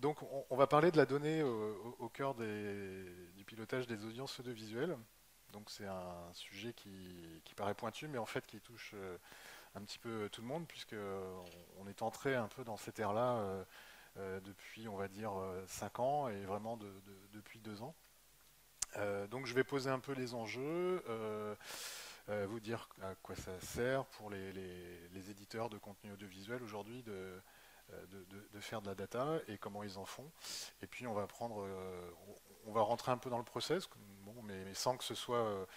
Donc, on va parler de la donnée au cœur du pilotage des audiences audiovisuelles. Donc, c'est un sujet qui paraît pointu, mais en fait qui touche un petit peu tout le monde, puisque on est entré un peu dans cette ère-là depuis, on va dire, 5 ans et vraiment depuis 2 ans. Donc, je vais poser un peu les enjeux, vous dire à quoi ça sert pour les éditeurs de contenu audiovisuel aujourd'hui de faire de la data et comment ils en font. Et puis on va rentrer un peu dans le process, bon, mais sans que ce soit,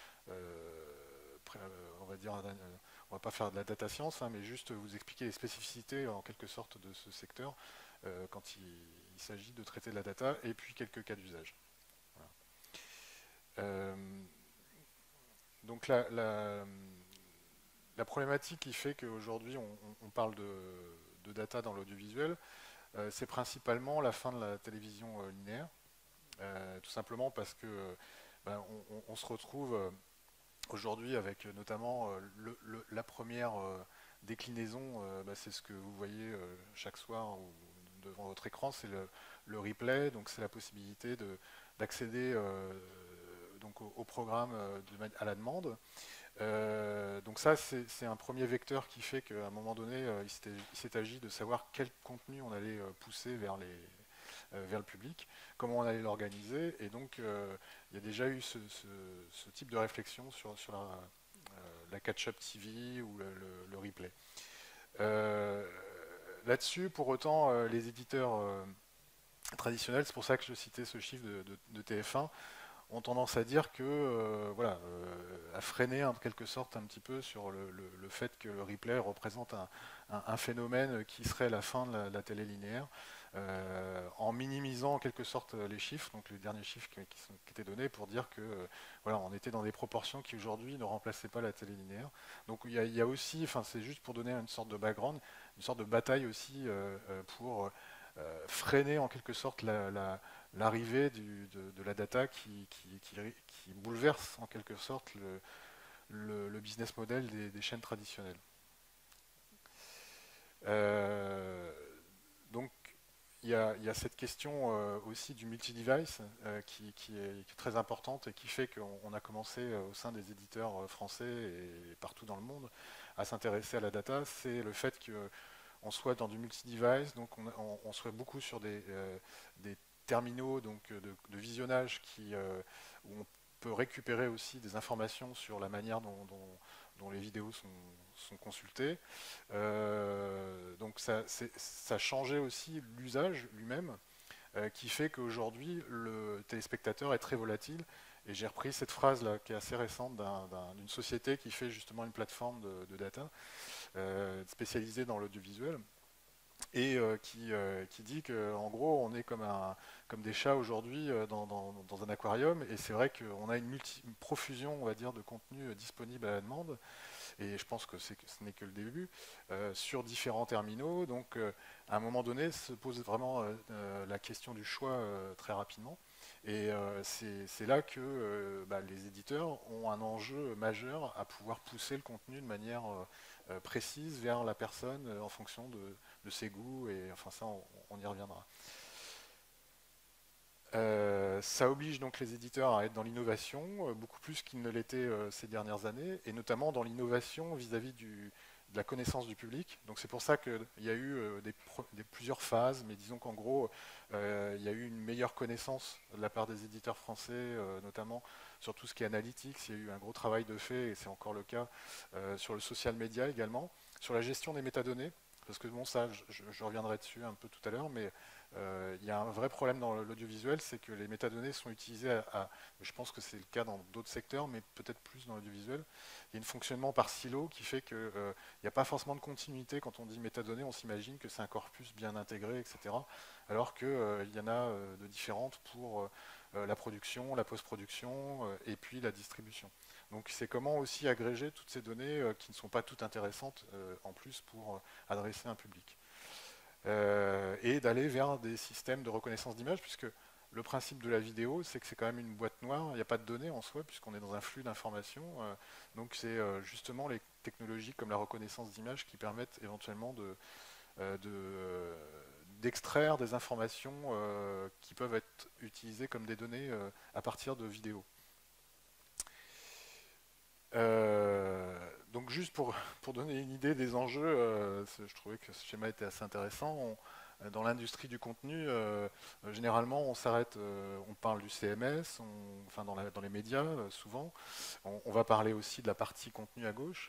on va dire, on va pas faire de la data science, hein, mais juste vous expliquer les spécificités en quelque sorte de ce secteur quand il s'agit de traiter de la data, et puis quelques cas d'usage. Voilà. Euh, donc la problématique qui fait qu'aujourd'hui on parle de data dans l'audiovisuel, c'est principalement la fin de la télévision linéaire, tout simplement parce que ben, on se retrouve aujourd'hui avec notamment la première déclinaison, ben, c'est ce que vous voyez chaque soir devant votre écran, c'est le replay, donc c'est la possibilité d'accéder donc au programme à la demande. Donc ça, c'est un premier vecteur qui fait qu'à un moment donné, il s'est agi de savoir quel contenu on allait pousser vers le public, comment on allait l'organiser. Et donc, il y a déjà eu ce type de réflexion sur la catch-up TV ou le replay. Euh, Là-dessus, pour autant, les éditeurs traditionnels, c'est pour ça que je citais ce chiffre de TF1, ont tendance à dire que, voilà, à freiner en quelque sorte un petit peu sur le fait que le replay représente un phénomène qui serait la fin de la télé linéaire, en minimisant en quelque sorte les chiffres, donc les derniers chiffres qui étaient donnés pour dire que, voilà, on était dans des proportions qui aujourd'hui ne remplaçaient pas la télé linéaire. Donc il y a aussi, enfin c'est juste pour donner une sorte de background, une sorte de bataille aussi pour freiner en quelque sorte l'arrivée de la data qui bouleverse en quelque sorte le business model des chaînes traditionnelles. Euh, donc il y a cette question aussi du multi-device qui est très importante et qui fait qu'on a commencé au sein des éditeurs français et partout dans le monde à s'intéresser à la data. C'est le fait qu'on soit dans du multi-device, donc on soit beaucoup sur des terminaux donc, de visionnage où on peut récupérer aussi des informations sur la manière dont les vidéos sont consultées. Donc ça changeait aussi l'usage lui-même, qui fait qu'aujourd'hui le téléspectateur est très volatile. Et j'ai repris cette phrase là qui est assez récente d'une société qui fait justement une plateforme de data spécialisée dans l'audiovisuel et qui dit qu'en gros on est comme des chats aujourd'hui dans un aquarium, et c'est vrai qu'on a une profusion, on va dire, de contenu disponible à la demande, et je pense que ce n'est que le début, sur différents terminaux. Donc, à un moment donné, se pose vraiment la question du choix très rapidement. Et c'est là que bah, les éditeurs ont un enjeu majeur à pouvoir pousser le contenu de manière précise vers la personne en fonction de ses goûts. Et enfin, ça, on y reviendra. Ça oblige donc les éditeurs à être dans l'innovation, beaucoup plus qu'ils ne l'étaient ces dernières années, et notamment dans l'innovation vis-à-vis de la connaissance du public. Donc c'est pour ça qu'il y a eu plusieurs phases, mais disons qu'en gros, il y a eu une meilleure connaissance de la part des éditeurs français, notamment sur tout ce qui est analytics. Il y a eu un gros travail de fait, et c'est encore le cas sur le social media également, sur la gestion des métadonnées. Parce que bon, ça, je reviendrai dessus un peu tout à l'heure, mais il y a un vrai problème dans l'audiovisuel, c'est que les métadonnées sont utilisées je pense que c'est le cas dans d'autres secteurs, mais peut-être plus dans l'audiovisuel. Il y a un fonctionnement par silo qui fait qu'il n'y a pas forcément de continuité. Quand on dit métadonnées, on s'imagine que c'est un corpus bien intégré, etc. Alors qu'il y en a de différentes pour la production, la post-production et puis la distribution. Donc c'est comment aussi agréger toutes ces données qui ne sont pas toutes intéressantes en plus pour adresser un public. Et d'aller vers des systèmes de reconnaissance d'image, puisque le principe de la vidéo, c'est que c'est quand même une boîte noire, il n'y a pas de données en soi, puisqu'on est dans un flux d'informations. Donc c'est justement les technologies comme la reconnaissance d'image qui permettent éventuellement d'extraire des informations qui peuvent être utilisées comme des données à partir de vidéos. Donc juste pour donner une idée des enjeux, je trouvais que ce schéma était assez intéressant. Dans l'industrie du contenu, généralement on s'arrête, on parle du CMS, enfin dans les médias souvent, on va parler aussi de la partie contenu à gauche.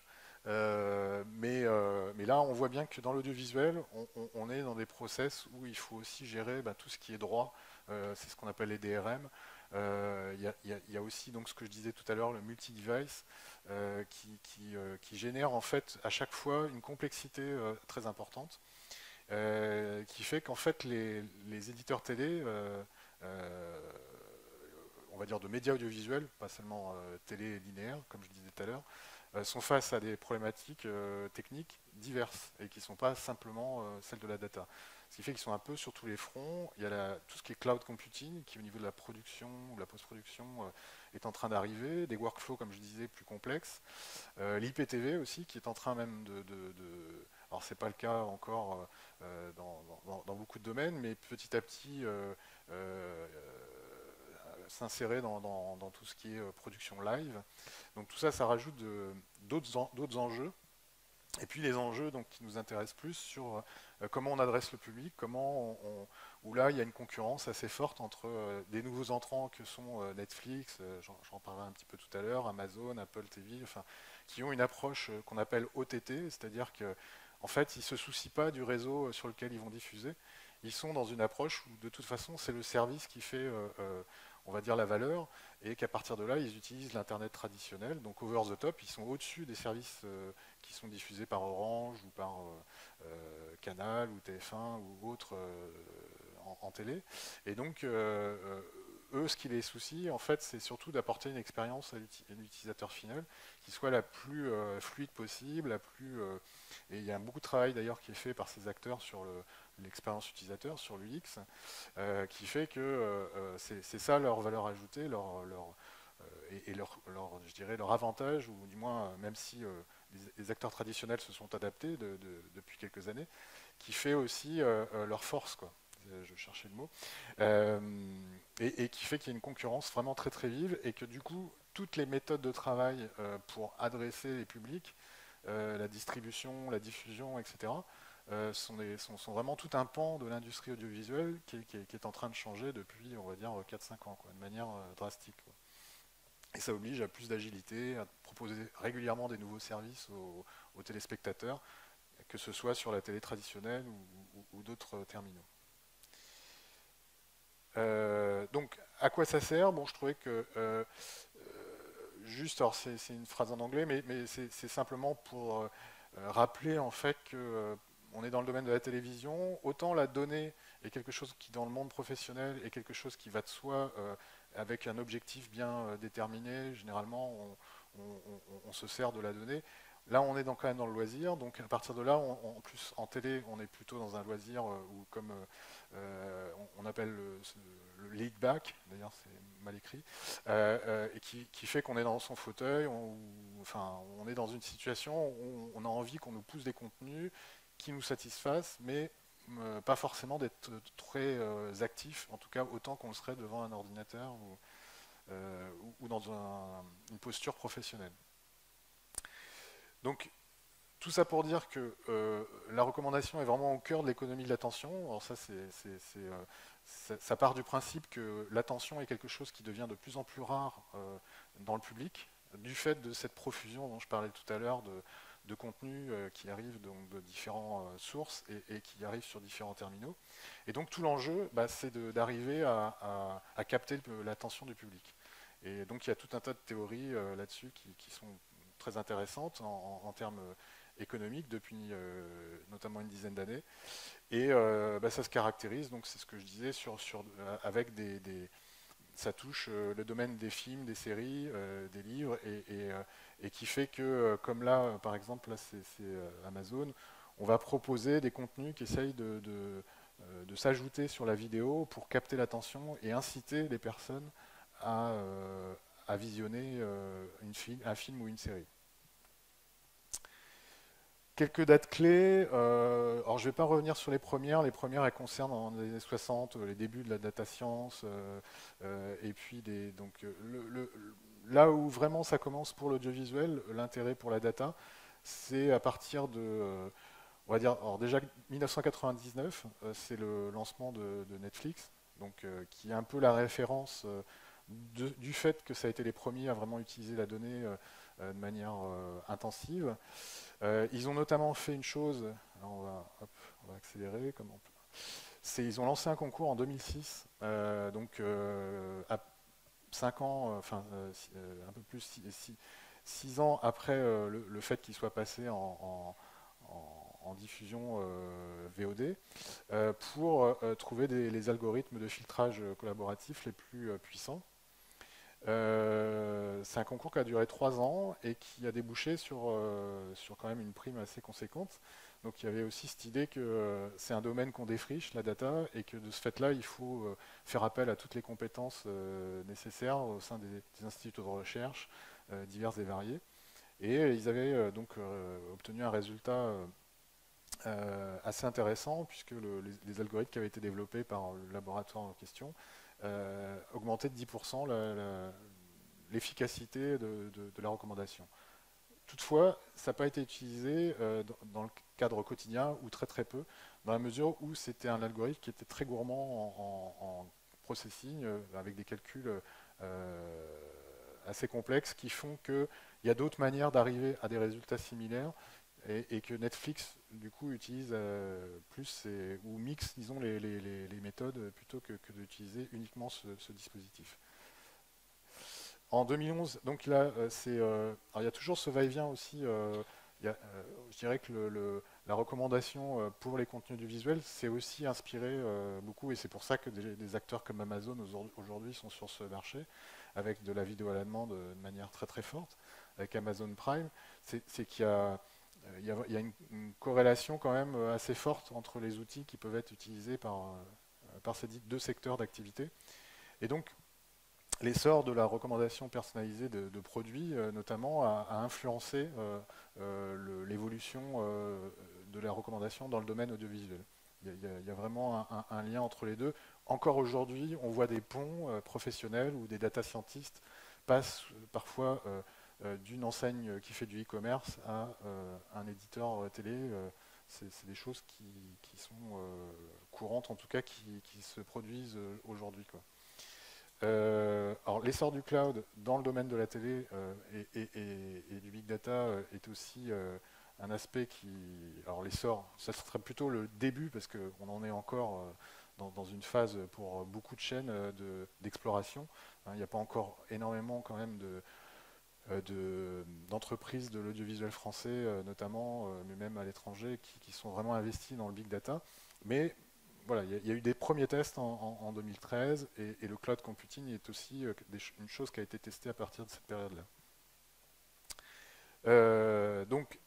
Mais là, on voit bien que dans l'audiovisuel, on est dans des process où il faut aussi gérer tout ce qui est droit. C'est ce qu'on appelle les DRM. Il y a aussi donc ce que je disais tout à l'heure, le multi-device, qui génère en fait à chaque fois une complexité très importante, qui fait qu'en fait les éditeurs télé, on va dire de médias audiovisuels, pas seulement télé linéaire, comme je disais tout à l'heure, sont face à des problématiques techniques diverses et qui ne sont pas simplement celles de la data. Ce qui fait qu'ils sont un peu sur tous les fronts. Il y a tout ce qui est cloud computing, qui au niveau de la production ou de la post-production est en train d'arriver, des workflows, comme je disais, plus complexes. L'IPTV aussi, qui est en train même alors c'est pas le cas encore dans beaucoup de domaines, mais petit à petit s'insérer dans tout ce qui est production live. Donc tout ça, ça rajoute d'autres enjeux. Et puis les enjeux donc, qui nous intéressent plus sur comment on adresse le public, où là il y a une concurrence assez forte entre des nouveaux entrants que sont Netflix, j'en parlerai un petit peu tout à l'heure, Amazon, Apple TV, enfin, qui ont une approche qu'on appelle OTT, c'est-à-dire que en fait ils ne se soucient pas du réseau sur lequel ils vont diffuser, ils sont dans une approche où de toute façon c'est le service qui fait on va dire la valeur, et qu'à partir de là, ils utilisent l'Internet traditionnel, donc over the top, ils sont au-dessus des services qui sont diffusés par Orange ou par Canal ou TF1 ou autres en télé. Et donc, eux, ce qui les soucie, en fait, c'est surtout d'apporter une expérience à l'utilisateur final qui soit la plus fluide possible, et il y a beaucoup de travail d'ailleurs qui est fait par ces acteurs sur l'expérience utilisateur, sur l'UX, qui fait que c'est ça leur valeur ajoutée, je dirais leur avantage, ou du moins, même si les acteurs traditionnels se sont adaptés depuis quelques années, qui fait aussi leur force, quoi. Je cherchais le mot, et qui fait qu'il y a une concurrence vraiment très très vive, et que du coup, toutes les méthodes de travail pour adresser les publics, la distribution, la diffusion, etc., sont vraiment tout un pan de l'industrie audiovisuelle qui est en train de changer depuis, on va dire, 4-5 ans, quoi, de manière drastique, quoi. Et ça oblige à plus d'agilité, à proposer régulièrement des nouveaux services aux téléspectateurs, que ce soit sur la télé traditionnelle ou d'autres terminaux. Donc, à quoi ça sert? Bon, je trouvais que juste, alors c'est une phrase en anglais, mais c'est simplement pour rappeler en fait que on est dans le domaine de la télévision. Autant la donnée est quelque chose qui, dans le monde professionnel, est quelque chose qui va de soi avec un objectif bien déterminé. Généralement, on se sert de la donnée. Là, on est quand même dans le loisir, donc à partir de là, en plus en télé, on est plutôt dans un loisir où, comme on appelle le lead back, d'ailleurs c'est mal écrit, et qui fait qu'on est dans son fauteuil, enfin, on est dans une situation où on a envie qu'on nous pousse des contenus qui nous satisfassent, mais pas forcément d'être très actif, en tout cas autant qu'on le serait devant un ordinateur ou dans une posture professionnelle. Donc, tout ça pour dire que la recommandation est vraiment au cœur de l'économie de l'attention. Alors ça part du principe que l'attention est quelque chose qui devient de plus en plus rare dans le public, du fait de cette profusion dont je parlais tout à l'heure de contenus qui arrivent donc de différentes sources et qui arrivent sur différents terminaux. Et donc tout l'enjeu, c'est d'arriver à capter l'attention du public. Et donc il y a tout un tas de théories là-dessus qui sont très intéressantes en termes économiques depuis notamment une dizaine d'années. Et ça se caractérise, donc c'est ce que je disais, avec ça touche le domaine des films, des séries, des livres, et qui fait que, comme là, par exemple, là c'est Amazon, on va proposer des contenus qui essayent de s'ajouter sur la vidéo pour capter l'attention et inciter les personnes à visionner un film ou une série. quelques dates clés. Alors, je ne vais pas revenir sur les premières. Les premières, elles concernent dans les années 60, les débuts de la data science. Et puis, donc, là où vraiment ça commence pour l'audiovisuel, l'intérêt pour la data, c'est à partir de, on va dire, alors déjà 1999, c'est le lancement de Netflix, donc, qui est un peu la référence du fait que ça a été les premiers à vraiment utiliser la donnée de manière intensive. Ils ont notamment fait une chose, alors on va accélérer, ils ont lancé un concours en 2006, donc à 5 ans, un peu plus, 6 ans après le fait qu'il soit passé en diffusion VOD, pour trouver les algorithmes de filtrage collaboratif les plus puissants. C'est un concours qui a duré 3 ans et qui a débouché sur quand même une prime assez conséquente. Donc il y avait aussi cette idée que c'est un domaine qu'on défriche, la data, et que de ce fait-là, il faut faire appel à toutes les compétences nécessaires au sein des instituts de recherche divers et variés. Et ils avaient donc obtenu un résultat assez intéressant, puisque les algorithmes qui avaient été développés par le laboratoire en question augmentaient de 10% l'efficacité de la recommandation. Toutefois, ça n'a pas été utilisé dans le cadre quotidien, ou très très peu, dans la mesure où c'était un algorithme qui était très gourmand en processing, avec des calculs assez complexes qui font qu'il y a d'autres manières d'arriver à des résultats similaires, et que Netflix, du coup, utilise plus, ou mixe, disons, les méthodes plutôt que d'utiliser uniquement ce dispositif. En 2011, donc là, alors il y a toujours ce va-et-vient aussi. Je dirais que la recommandation pour les contenus du visuel s'est aussi inspiré beaucoup, et c'est pour ça que des acteurs comme Amazon aujourd'hui sont sur ce marché, avec de la vidéo à la demande de manière très très forte, avec Amazon Prime. C'est qu'il y a, il y a une corrélation quand même assez forte entre les outils qui peuvent être utilisés par ces deux secteurs d'activité. Et donc, l'essor de la recommandation personnalisée de produits, notamment, a influencé l'évolution de la recommandation dans le domaine audiovisuel. Il y a vraiment un lien entre les deux. Encore aujourd'hui, on voit des ponts professionnels où des data scientists passent parfois d'une enseigne qui fait du e-commerce à un éditeur télé. C'est des choses qui sont courantes, en tout cas, qui se produisent aujourd'hui, quoi. Alors l'essor du cloud dans le domaine de la télé et du big data est aussi un aspect qui... Alors l'essor, ça serait plutôt le début, parce qu'on en est encore dans une phase pour beaucoup de chaînes d'exploration. Hein, il n'y a pas encore énormément quand même d'entreprises de l'audiovisuel français, notamment, mais même à l'étranger, qui sont vraiment investies dans le big data. Mais voilà, il y a eu des premiers tests en 2013, et le cloud computing est aussi une chose qui a été testée à partir de cette période-là. Donc,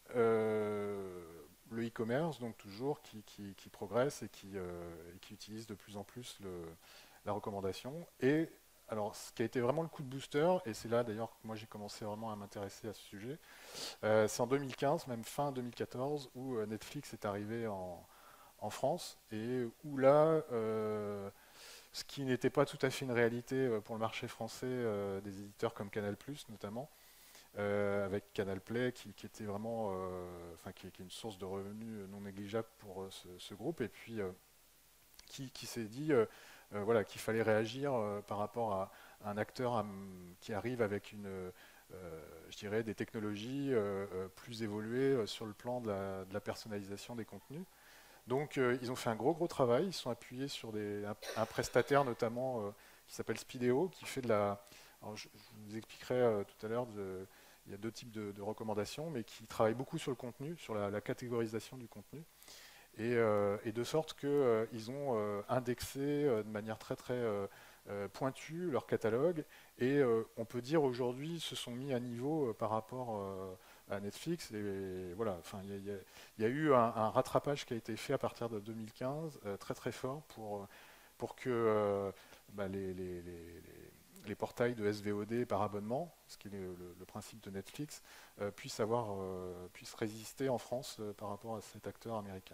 le e-commerce, donc toujours, qui progresse, et qui utilise de plus en plus la recommandation. Et alors, ce qui a été vraiment le coup de booster, et c'est là d'ailleurs que moi j'ai commencé vraiment à m'intéresser à ce sujet, c'est en 2015, même fin 2014, où Netflix est arrivé en France, et où là, ce qui n'était pas tout à fait une réalité pour le marché français, des éditeurs comme Canal+, notamment, avec Canal Play, qui était vraiment, enfin, qui est une source de revenus non négligeable pour ce groupe, et puis qui s'est dit voilà, qu'il fallait réagir par rapport à un acteur qui arrive avec je dirais, des technologies plus évoluées sur le plan de la personnalisation des contenus. Donc ils ont fait un gros travail, ils sont appuyés sur un prestataire notamment qui s'appelle Speedeo, qui fait de la... Alors, je vous expliquerai tout à l'heure, il y a deux types de recommandations, mais qui travaillent beaucoup sur le contenu, sur la catégorisation du contenu, et de sorte qu'ils ont indexé de manière très pointue leur catalogue, et on peut dire aujourd'hui se sont mis à niveau par rapport à Netflix. Et voilà, enfin, il y a eu un rattrapage qui a été fait à partir de 2015, très fort, pour que bah, les portails de SVOD par abonnement, ce qui est le principe de Netflix, puissent résister en France par rapport à cet acteur américain.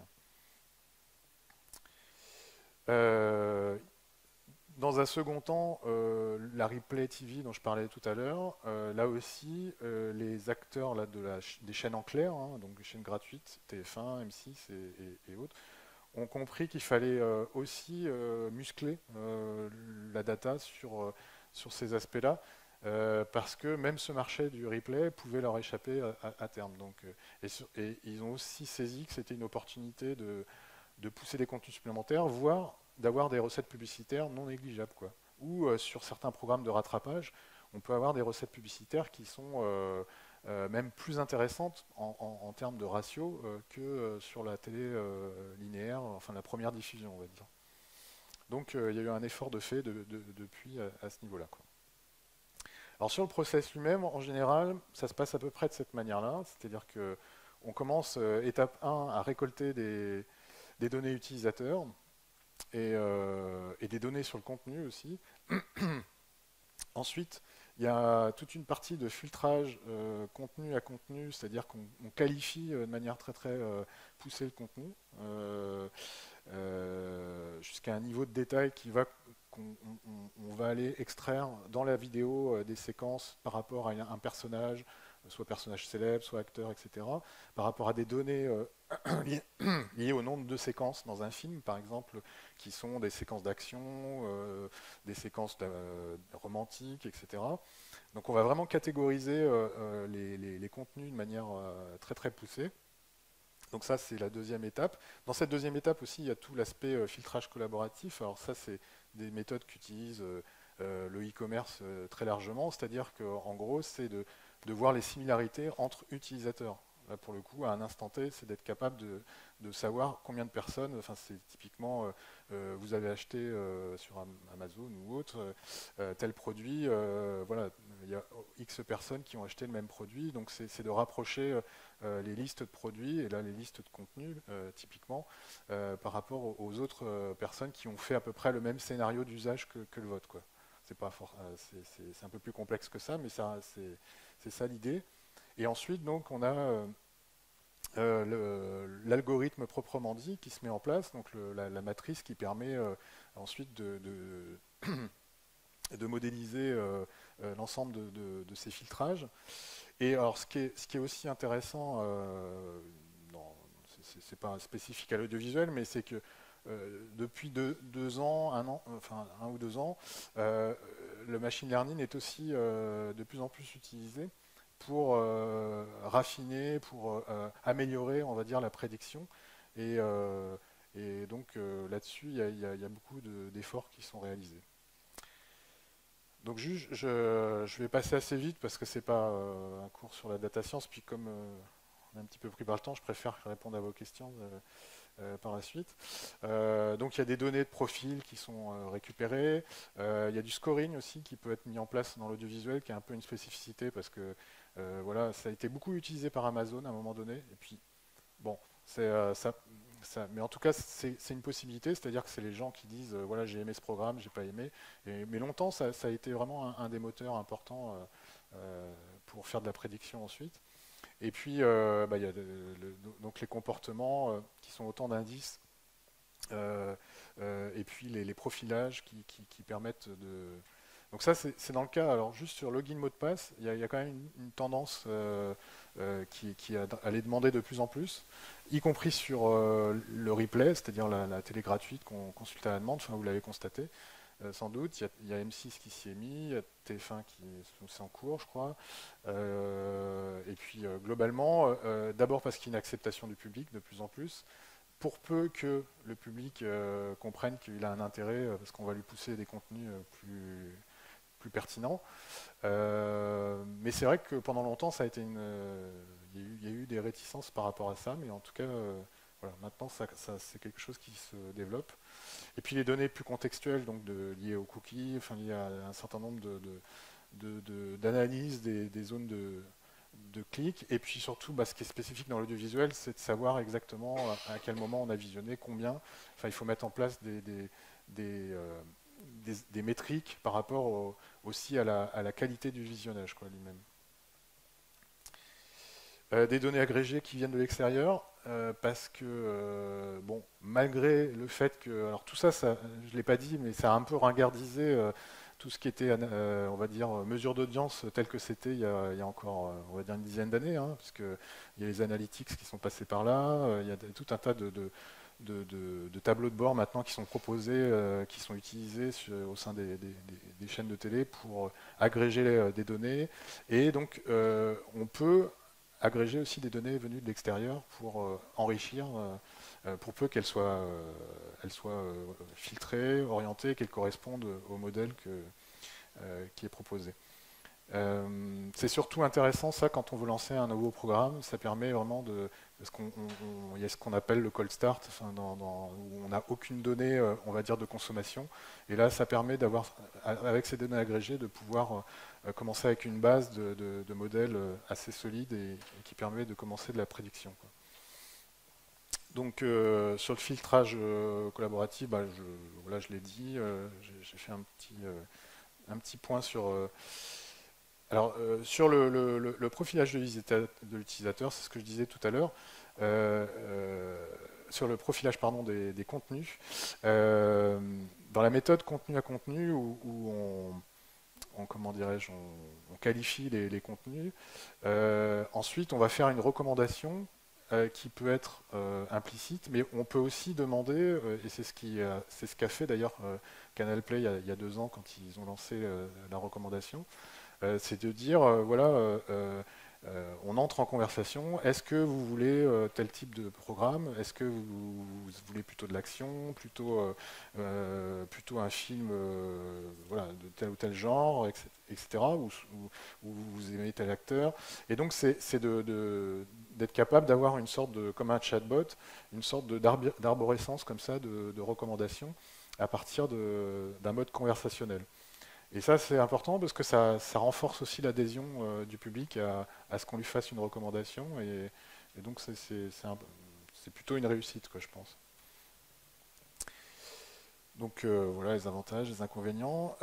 Euh, Dans un second temps, la Replay TV dont je parlais tout à l'heure, là aussi, les acteurs là, des chaînes en clair, hein, donc des chaînes gratuites, TF1, M6 et autres, ont compris qu'il fallait aussi muscler la data sur ces aspects-là, parce que même ce marché du replay pouvait leur échapper à terme. Donc, et ils ont aussi saisi que c'était une opportunité de pousser des contenus supplémentaires, voire d'avoir des recettes publicitaires non négligeables, quoi. Ou sur certains programmes de rattrapage, on peut avoir des recettes publicitaires qui sont même plus intéressantes en termes de ratio que sur la télé linéaire, enfin la première diffusion, on va dire. Donc il y a eu un effort de fait depuis à ce niveau-là, quoi. Alors sur le process lui-même, en général, ça se passe à peu près de cette manière-là, c'est-à-dire que on commence étape 1 à récolter des données utilisateurs et des données sur le contenu aussi. Ensuite, il y a toute une partie de filtrage contenu à contenu, c'est-à-dire qu'on qualifie de manière très très poussée le contenu jusqu'à un niveau de détail qu'on va aller extraire dans la vidéo des séquences par rapport à un personnage, soit personnage célèbre, soit acteur, etc., par rapport à des données liées au nombre de séquences dans un film, par exemple, qui sont des séquences d'action, des séquences romantiques, etc. Donc on va vraiment catégoriser les contenus de manière très très poussée. Donc ça, c'est la deuxième étape. Dans cette deuxième étape aussi, il y a tout l'aspect filtrage collaboratif. Alors ça, c'est des méthodes qu'utilise le e-commerce très largement, c'est-à-dire qu'en gros, c'est de voir les similarités entre utilisateurs. Là, pour le coup, à un instant T, c'est d'être capable de savoir combien de personnes, enfin, c'est typiquement, vous avez acheté sur Amazon ou autre tel produit, voilà, il y a X personnes qui ont acheté le même produit, donc c'est de rapprocher les listes de produits et là les listes de contenus, typiquement, par rapport aux autres personnes qui ont fait à peu près le même scénario d'usage que le vôtre, quoi. C'est un peu plus complexe que ça, mais c'est ça l'idée. Et ensuite, donc, on a l'algorithme proprement dit qui se met en place, donc la matrice qui permet ensuite de modéliser l'ensemble de ces filtrages. Et alors, ce qui est aussi intéressant, c'est pas spécifique à l'audiovisuel, mais c'est que depuis 2 ans, un an, enfin 1 ou 2 ans, le machine learning est aussi de plus en plus utilisé pour raffiner, pour améliorer, on va dire, la prédiction. Et, donc là-dessus, il y a beaucoup d'efforts qui sont réalisés. Donc je vais passer assez vite parce que c'est pas un cours sur la data science, puis comme on est un petit peu pris par le temps, je préfère répondre à vos questions par la suite. Donc il y a des données de profil qui sont récupérées. Il y a du scoring aussi qui peut être mis en place dans l'audiovisuel, qui est un peu une spécificité parce que voilà, ça a été beaucoup utilisé par Amazon à un moment donné. Et puis bon, mais en tout cas c'est une possibilité, c'est-à-dire que c'est les gens qui disent voilà j'ai aimé ce programme, j'ai pas aimé. Mais longtemps ça a été vraiment un des moteurs importants pour faire de la prédiction ensuite. Et puis, il y a donc les comportements qui sont autant d'indices, et puis les profilages qui permettent de... Donc ça, c'est dans le cas, alors juste sur login mot de passe, il y a quand même une tendance qui allait demander de plus en plus, y compris sur le replay, c'est-à-dire la télé gratuite qu'on consulte à la demande, enfin vous l'avez constaté. Sans doute, il y a M6 qui s'y est mis, il y a TF1 qui est en cours, je crois. Et puis globalement, d'abord parce qu'il y a une acceptation du public de plus en plus, pour peu que le public comprenne qu'il a un intérêt, parce qu'on va lui pousser des contenus plus pertinents. Mais c'est vrai que pendant longtemps, ça a été il y a eu des réticences par rapport à ça, mais en tout cas, voilà, maintenant, c'est quelque chose qui se développe. Et puis les données plus contextuelles, donc liées aux cookies, enfin liées à un certain nombre d'analyses des zones de clics. Et puis surtout, ce qui est spécifique dans l'audiovisuel, c'est de savoir exactement à quel moment on a visionné, combien. Enfin, il faut mettre en place des métriques par rapport aussi à la qualité du visionnage quoi, lui-même. Des données agrégées qui viennent de l'extérieur, parce que, bon, malgré le fait que, alors tout ça, je ne l'ai pas dit, mais ça a un peu ringardisé tout ce qui était, on va dire, mesure d'audience tel que c'était il y a encore, on va dire, une dizaine d'années, hein, parce qu'il y a les analytics qui sont passés par là, il y a tout un tas de tableaux de bord maintenant qui sont proposés, qui sont utilisés au sein des chaînes de télé pour agréger des données. Et donc, on peut agréger aussi des données venues de l'extérieur pour enrichir, pour peu elles soient filtrées, orientées, qu'elles correspondent au modèle qui est proposé. C'est surtout intéressant ça quand on veut lancer un nouveau programme, ça permet vraiment parce il y a ce qu'on appelle le cold start, enfin, où on n'a aucune donnée, on va dire, de consommation, et là ça permet d'avoir, avec ces données agrégées, de pouvoir commencer avec une base de modèles assez solide et qui permet de commencer de la prédiction, quoi. Donc sur le filtrage collaboratif, bah, voilà, je l'ai dit, j'ai fait un petit point sur alors, sur le profilage de l'utilisateur, c'est ce que je disais tout à l'heure, euh, euh, sur le profilage pardon, des contenus, euh, dans la méthode contenu à contenu, où comment dirais-je, on qualifie les contenus, ensuite on va faire une recommandation qui peut être implicite, mais on peut aussi demander, et c'est ce qu'a fait d'ailleurs Canal Play il y a 2 ans quand ils ont lancé la recommandation, c'est de dire, voilà, on entre en conversation, est-ce que vous voulez tel type de programme, est-ce que vous voulez plutôt de l'action, plutôt un film voilà, de tel ou tel genre, etc., ou vous aimez tel acteur. Et donc c'est d'être capable d'avoir une sorte de, comme un chatbot, une sorte d'arborescence comme ça de recommandations à partir d'un mode conversationnel. Et ça, c'est important parce que ça renforce aussi l'adhésion du public à ce qu'on lui fasse une recommandation. Et donc, c'est plutôt une réussite, quoi, je pense. Donc, voilà les avantages, les inconvénients.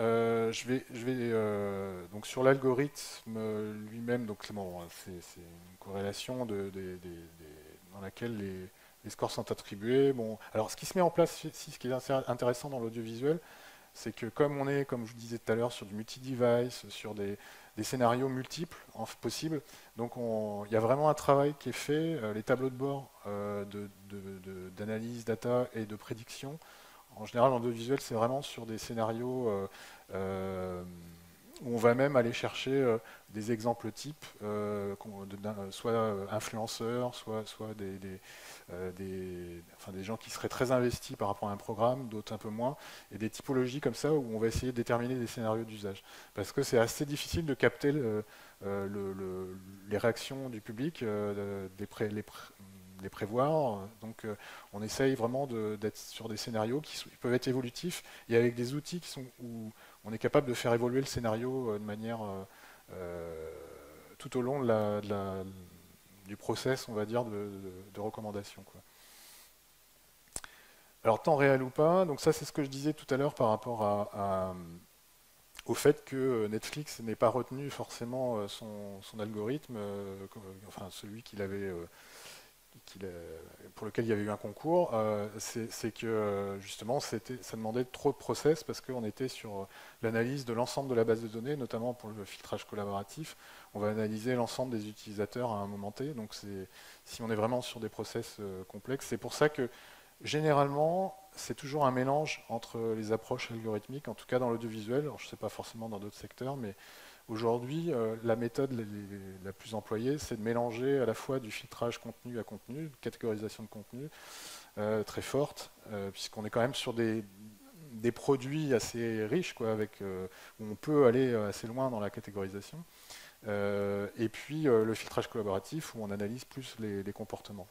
Donc, sur l'algorithme lui-même, donc, bon, c'est une corrélation dans laquelle les scores sont attribués. Bon, alors, ce qui se met en place ici, ce qui est intéressant dans l'audiovisuel, c'est que comme on est, comme je vous disais tout à l'heure, sur du multi-device, sur des scénarios multiples possibles, donc il y a vraiment un travail qui est fait, les tableaux de bord d'analyse data et de prédiction. En général, en audiovisuel, c'est vraiment sur des scénarios où on va même aller chercher des exemples types, soit influenceurs, soit enfin, des gens qui seraient très investis par rapport à un programme, d'autres un peu moins, et des typologies comme ça où on va essayer de déterminer des scénarios d'usage. Parce que c'est assez difficile de capter les réactions du public, les prévoir. Donc on essaye vraiment d'être sur des scénarios qui peuvent être évolutifs et avec des outils où on est capable de faire évoluer le scénario de manière tout au long du process, on va dire, de recommandation, quoi. Alors, temps réel ou pas, donc ça c'est ce que je disais tout à l'heure par rapport au fait que Netflix n'ait pas retenu forcément son algorithme, enfin celui pour lequel il y avait eu un concours, c'est que justement ça demandait trop de process parce qu'on était sur l'analyse de l'ensemble de la base de données, notamment pour le filtrage collaboratif. On va analyser l'ensemble des utilisateurs à un moment T, donc si on est vraiment sur des process complexes, c'est pour ça que généralement c'est toujours un mélange entre les approches algorithmiques, en tout cas dans l'audiovisuel, je ne sais pas forcément dans d'autres secteurs, mais aujourd'hui, la méthode la plus employée, c'est de mélanger à la fois du filtrage contenu à contenu, catégorisation de contenu très forte, puisqu'on est quand même sur des produits assez riches, quoi, où on peut aller assez loin dans la catégorisation. Et puis le filtrage collaboratif, où on analyse plus les comportements.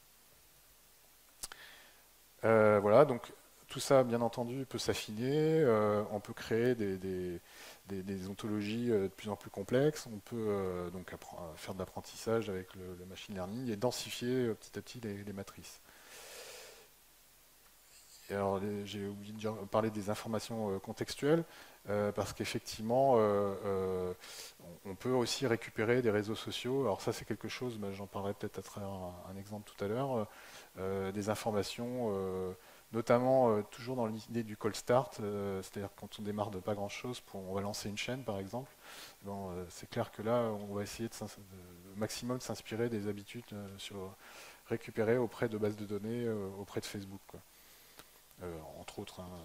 Voilà, donc tout ça, bien entendu, peut s'affiner. On peut créer des ontologies de plus en plus complexes. On peut donc faire de l'apprentissage avec le machine learning et densifier petit à petit les matrices. et alors, j'ai oublié de parler des informations contextuelles, parce qu'effectivement, on peut aussi récupérer des réseaux sociaux. Alors ça, c'est quelque chose, mais j'en parlerai peut-être à travers un exemple tout à l'heure, des informations, notamment toujours dans l'idée du cold start, c'est-à-dire quand on démarre de pas grand-chose, on va lancer une chaîne, par exemple. Bon, c'est clair que là, on va essayer au maximum de s'inspirer des habitudes récupérées auprès de bases de données, auprès de Facebook, quoi. Entre autres, hein.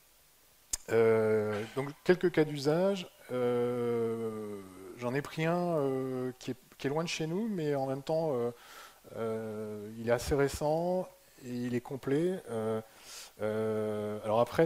Donc quelques cas d'usage. J'en ai pris un qui est loin de chez nous, mais en même temps, il est assez récent et il est complet. Alors après,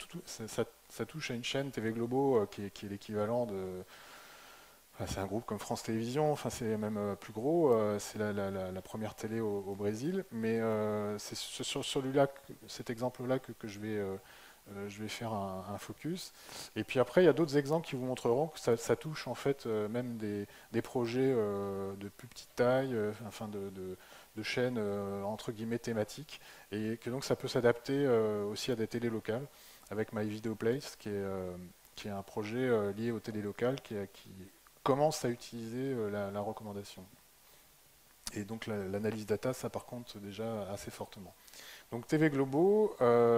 ça touche à une chaîne TV Globo qui est l'équivalent de. Enfin, c'est un groupe comme France Télévisions, enfin, c'est même plus gros, c'est la première télé au Brésil, mais c'est sur celui-là, cet exemple-là que je vais faire un focus. Et puis après, il y a d'autres exemples qui vous montreront que ça touche en fait même des projets de plus petite taille, enfin de chaînes entre guillemets thématiques, et que donc ça peut s'adapter aussi à des télés locales, avec My Video Place, qui est un projet lié aux télés locales qui commence à utiliser la recommandation. Et donc l'analyse data, ça par contre déjà assez fortement. Donc TV Globo,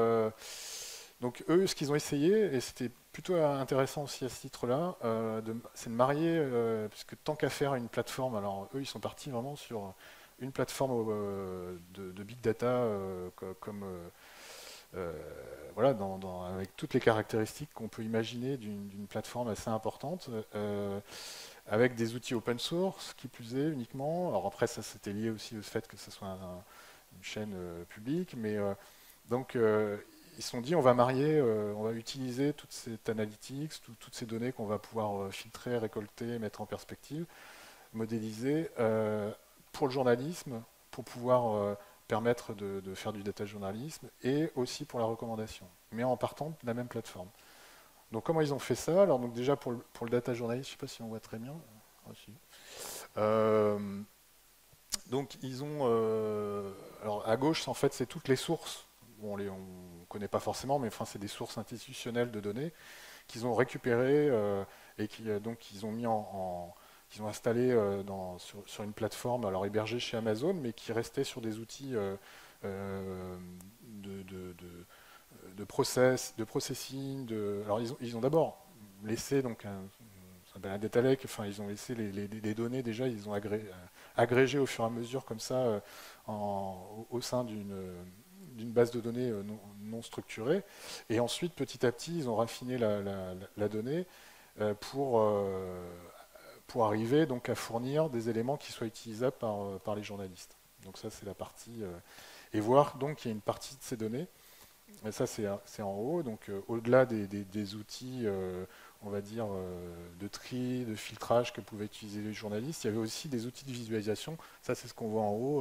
donc eux, ce qu'ils ont essayé, et c'était plutôt intéressant aussi à ce titre-là, c'est de marier, puisque tant qu'à faire une plateforme, alors eux, ils sont partis vraiment sur une plateforme de big data comme voilà, avec toutes les caractéristiques qu'on peut imaginer d'une plateforme assez importante, avec des outils open source, qui plus est uniquement. Alors après, ça c'était lié aussi au fait que ce soit une chaîne publique, mais donc ils se sont dit on va marier, on va utiliser toute cette analytics, toutes ces données qu'on va pouvoir filtrer, récolter, mettre en perspective, modéliser pour le journalisme, pour pouvoir permettre de faire du data journalisme et aussi pour la recommandation, mais en partant de la même plateforme. Donc comment ils ont fait ça? Alors donc déjà pour le data journalisme, je ne sais pas si on voit très bien. Ah, si. Euh, donc ils ont alors à gauche en fait c'est toutes les sources. Bon, on connaît pas forcément, mais enfin c'est des sources institutionnelles de données qu'ils ont récupérées et qui donc ils ont mis qu'ils ont installé sur une plateforme alors hébergée chez Amazon, mais qui restait sur des outils de, de, de, de processing. Alors ils ont d'abord laissé donc un data lake, enfin ils ont laissé les données déjà, ils ont agrégé au fur et à mesure comme ça au sein d'une base de données non structurée. Et ensuite, petit à petit, ils ont raffiné la donnée pour arriver donc à fournir des éléments qui soient utilisables par les journalistes. Donc ça, c'est la partie... et voir donc qu'il y a une partie de ces données, et ça c'est en haut, donc au-delà des outils, on va dire, de tri, de filtrage que pouvaient utiliser les journalistes, il y avait aussi des outils de visualisation. Ça c'est ce qu'on voit en haut,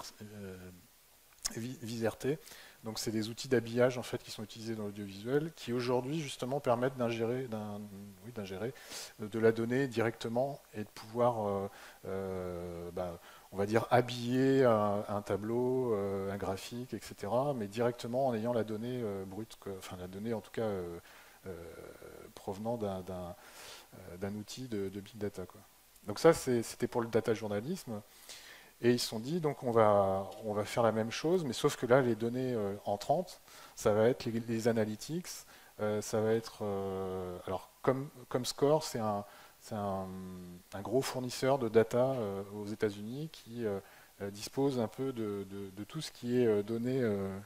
Viserté. Donc c'est des outils d'habillage en fait qui sont utilisés dans l'audiovisuel, qui aujourd'hui justement permettent d'ingérer de la donnée directement et de pouvoir, on va dire, habiller un tableau, un graphique, etc. Mais directement en ayant la donnée brute, enfin la donnée en tout cas euh, provenant d'un outil de big data, quoi. Donc ça c'était pour le data journalisme. Et ils se sont dit, donc on va faire la même chose, mais sauf que là, les données entrantes, ça va être les analytics, ça va être... alors, comme Score, c'est un gros fournisseur de data aux États-Unis qui dispose un peu de tout ce qui est données...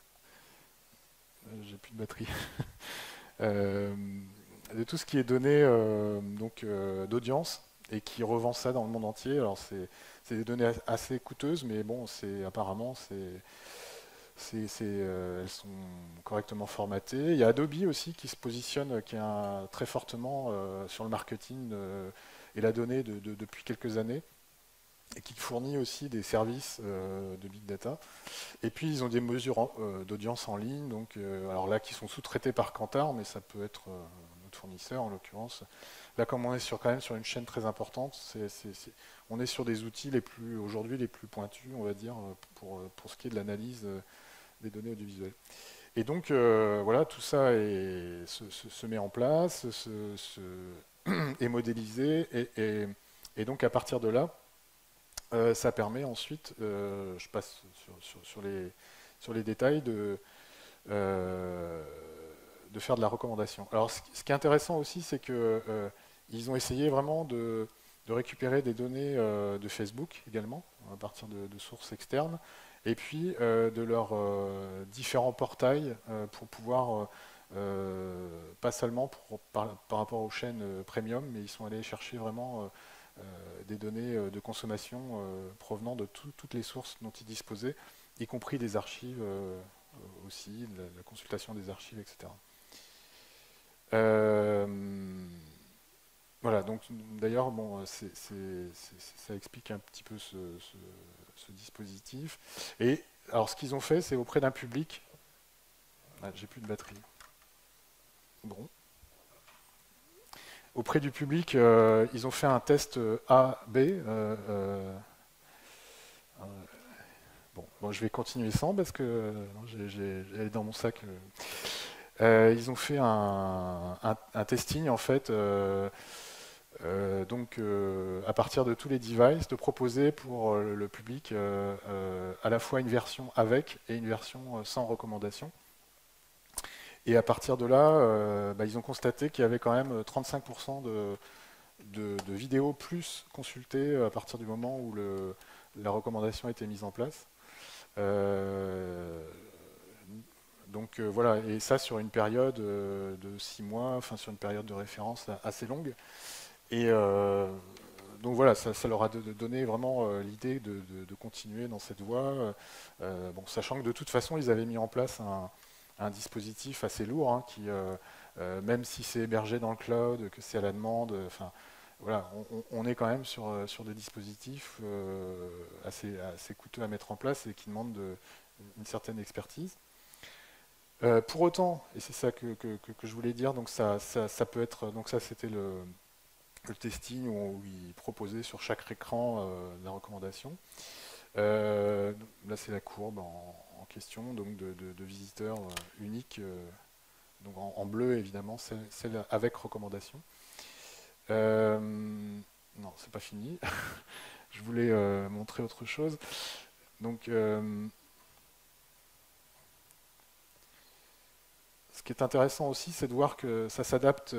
j'ai plus de batterie. Euh, de tout ce qui est données d'audience et qui revend ça dans le monde entier. Alors c'est des données assez coûteuses, mais bon, apparemment elles sont correctement formatées. Il y a Adobe aussi qui se positionne, qui est très fortement sur le marketing et la donnée depuis quelques années et qui fournit aussi des services de big data. Et puis ils ont des mesures d'audience en ligne, donc alors là qui sont sous-traitées par Kantar, mais ça peut être notre fournisseur en l'occurrence. Là, comme on est quand même sur une chaîne très importante, on est sur des outils aujourd'hui les plus pointus, on va dire, pour ce qui est de l'analyse des données audiovisuelles. Et donc, voilà, tout ça se met en place, est modélisé, et donc à partir de là, ça permet ensuite, je passe sur les détails, euh, de faire de la recommandation. Alors, ce qui est intéressant aussi, c'est que ils ont essayé vraiment de récupérer des données de Facebook également, à partir de sources externes, et puis de leurs différents portails pour pouvoir, pas seulement par rapport aux chaînes premium, mais ils sont allés chercher vraiment des données de consommation provenant de toutes les sources dont ils disposaient, y compris des archives aussi, la consultation des archives, etc. Euh, voilà, donc d'ailleurs, bon, ça explique un petit peu ce dispositif. Et alors, ce qu'ils ont fait, c'est auprès d'un public. Ah, j'ai plus de batterie. Bon. Auprès du public, ils ont fait un test A-B. Bon, je vais continuer sans parce que elle est dans mon sac. Ils ont fait un testing en fait, donc à partir de tous les devices, de proposer pour le public à la fois une version avec et une version sans recommandation. Et à partir de là, ils ont constaté qu'il y avait quand même 35% de vidéos plus consultées à partir du moment où la recommandation a été mise en place. Euh, donc voilà, et ça sur une période de 6 mois, enfin sur une période de référence assez longue. Et donc voilà, ça leur a donné vraiment l'idée de continuer dans cette voie, bon, sachant que de toute façon, ils avaient mis en place un dispositif assez lourd, hein, qui, même si c'est hébergé dans le cloud, que c'est à la demande, enfin voilà, on est quand même sur des dispositifs assez coûteux à mettre en place et qui demandent une certaine expertise. Pour autant, et c'est ça que je voulais dire, donc ça peut être, donc ça c'était le testing où il proposait sur chaque écran la recommandation. Là c'est la courbe en question, donc de visiteurs uniques, donc en bleu évidemment, celle avec recommandation. Non, c'est pas fini. Je voulais montrer autre chose. Donc, ce qui est intéressant aussi, c'est de voir que ça s'adapte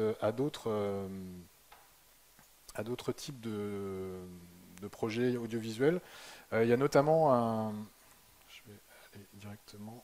à d'autres types de projets audiovisuels. Il y a notamment je vais aller directement,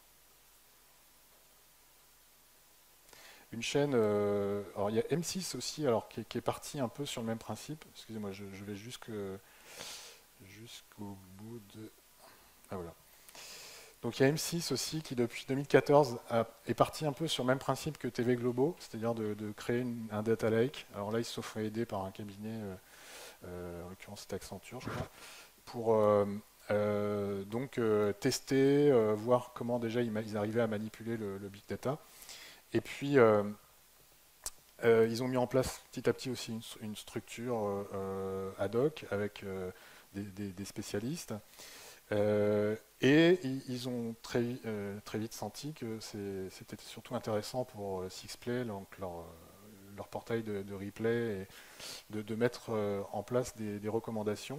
une chaîne. Alors il y a M6 aussi, alors qui est parti un peu sur le même principe. Excusez-moi, je vais jusqu'au bout de. Ah voilà. Donc il y a M6 aussi qui depuis 2014 est parti un peu sur le même principe que TV Globo, c'est-à-dire de créer un data lake. Alors là ils se sont fait aider par un cabinet, en l'occurrence c'était Accenture je crois, pour donc tester, voir comment déjà ils arrivaient à manipuler le big data. Et puis ils ont mis en place petit à petit aussi une structure ad hoc avec des spécialistes. Et ils ont très vite senti que c'était surtout intéressant pour Sixplay, donc leur portail de replay, et de mettre en place des recommandations.